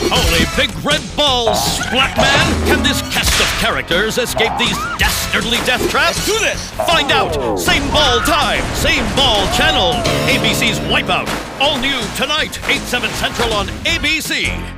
Holy big red balls, Splat-man! Can this cast of characters escape these dastardly death traps? Let's do this! Find out! Same ball time, same ball channel. ABC's Wipeout. All new tonight, 8/7 Central on ABC.